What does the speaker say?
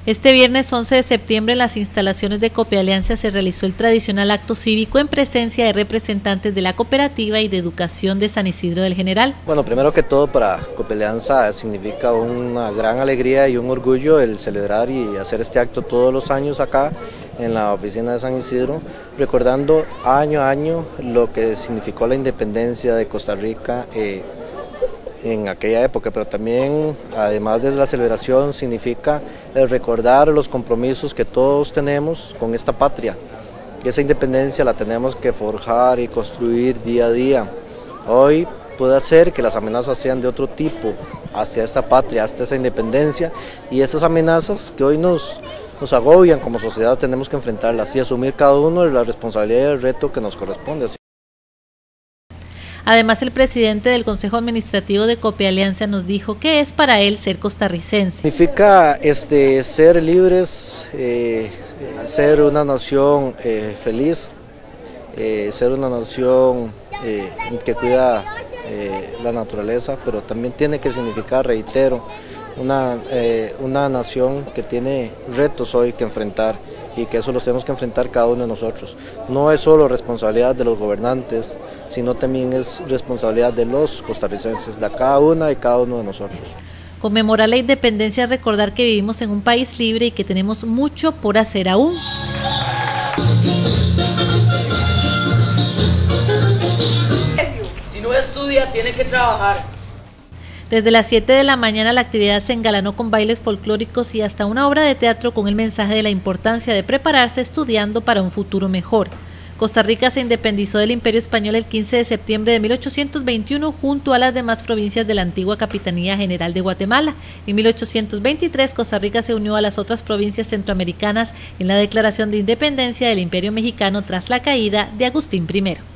Este viernes 11 de septiembre en las instalaciones de Copealianza se realizó el tradicional acto cívico en presencia de representantes de la cooperativa y de educación de San Isidro del General. Bueno, primero que todo para Copealianza significa una gran alegría y un orgullo el celebrar y hacer este acto todos los años acá en la oficina de San Isidro, recordando año a año lo que significó la independencia de Costa Rica en aquella época, pero también, además de la celebración, significa el recordar los compromisos que todos tenemos con esta patria. Y esa independencia la tenemos que forjar y construir día a día. Hoy puede ser que las amenazas sean de otro tipo hacia esta patria, hacia esa independencia, y esas amenazas que hoy nos agobian como sociedad tenemos que enfrentarlas y asumir cada uno la responsabilidad y el reto que nos corresponde. Además, el presidente del Consejo Administrativo de Copealianza nos dijo que es para él ser costarricense. Significa ser libres, ser una nación feliz, ser una nación que cuida la naturaleza, pero también tiene que significar, reitero, una nación que tiene retos hoy que enfrentar y que eso los tenemos que enfrentar cada uno de nosotros. No es solo responsabilidad de los gobernantes, sino también es responsabilidad de los costarricenses, de cada una y cada uno de nosotros. Conmemorar la independencia es recordar que vivimos en un país libre y que tenemos mucho por hacer aún. Si no estudia, tiene que trabajar. Desde las 7 de la mañana la actividad se engalanó con bailes folclóricos y hasta una obra de teatro con el mensaje de la importancia de prepararse estudiando para un futuro mejor. Costa Rica se independizó del Imperio Español el 15 de septiembre de 1821 junto a las demás provincias de la antigua Capitanía General de Guatemala. En 1823 Costa Rica se unió a las otras provincias centroamericanas en la declaración de independencia del Imperio Mexicano tras la caída de Agustín I.